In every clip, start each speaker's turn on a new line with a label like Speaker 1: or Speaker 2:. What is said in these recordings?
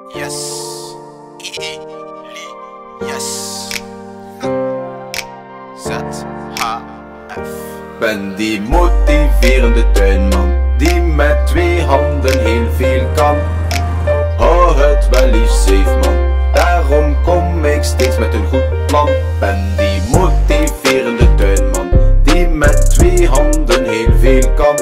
Speaker 1: Yes. Yes. ZHF.
Speaker 2: Ben die motiverende tuinman die met 2 handen heel veel kan. Hou het wel liefst safe man, daarom kom ik steeds met een goed plan. Ben die motiverende tuinman die met 2 handen heel veel kan.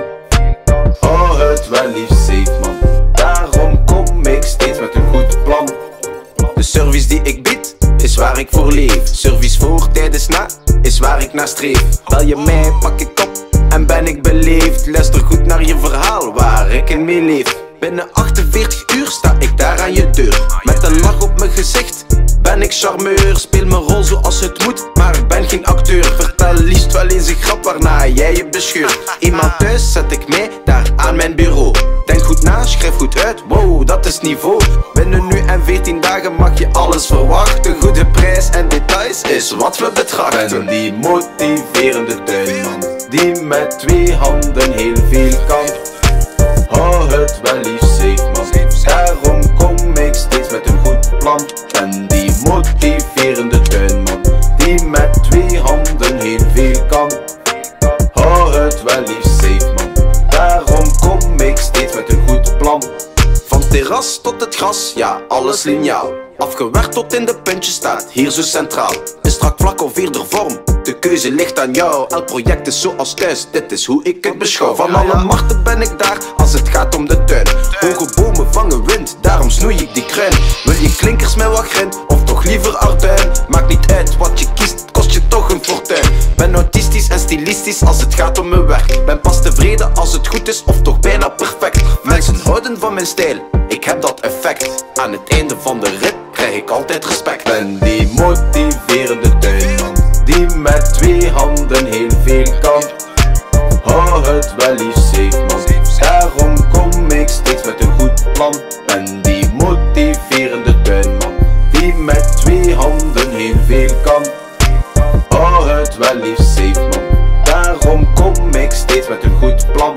Speaker 2: Hou het wel liefst safe man, daarom kom ik steeds met een goed plan. De service die ik bied is waar ik voor leef. Service voor tijdens na is waar ik naar streef. Bel je mij, pak ik op en ben ik beleefd. Luister goed naar je verhaal waar ik in mee leef. Binnen 48 uur sta ik daar aan je deur. Met een lach op mijn gezicht ben ik charmeur. Speel mijn rol zoals het moet, maar ik ben geen acteur. Vertel liefst wel eens een grap waarna jij je bescheurt. Eenmaal thuis zet ik mij daar aan mijn bureau. Denk goed na, schrijf goed uit, wow, dat is niveau. Binnen nu en 14 dagen mag je alles verwachten. Goede prijs en details is wat we betrachten. Ben die motiverende tuinman die met 2 handen heel veel kan. Hou het wel liefst safe man, daarom kom ik steeds met een goed plan. Ben die motiverende tuinman die met 2 handen heel veel kan. Hou het wel liefst safe man, daarom kom ik steeds met een goed plan. Van terras tot het gras, ja alles liniaal. Afgewerkt tot in de puntjes staat hier zo centraal. Een strak vlak of eerder vorm, de keuze ligt aan jou. Elk project is zoals thuis, dit is hoe ik het beschouw. Van alle markten ben ik daar als het gaat om de tuin. Hoge bomen vangen wind, daarom snoei ik die kruin. Wil je klinkers met wat grin, of toch liever arduin? Maakt niet uit wat je kiest, het kost je toch een fortuin. Ben autistisch en stilistisch als het gaat om mijn werk. Ben pas tevreden als het goed is, of toch bijna perfect. Mensen houden van mijn stijl, ik heb dat effect. Aan het einde van de rit krijg ik altijd respect. Ben die motiverende tuinman die met 2 handen heel veel kan. Hou het wel liefst safe man, daarom kom ik steeds met een goed plan. Ben die motiverende tuinman die met 2 handen heel veel kan. Hou het wel liefst safe man, daarom kom ik steeds met een goed plan.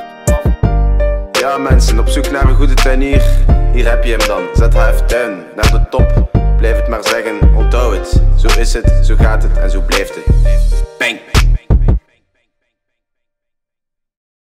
Speaker 2: Ja mensen, op zoek naar een goede tuinier, hier heb je hem dan. ZHF Tuin, naar de top, blijf het maar zeggen, onthoud het. Zo is het, zo gaat het en zo blijft het. Bang!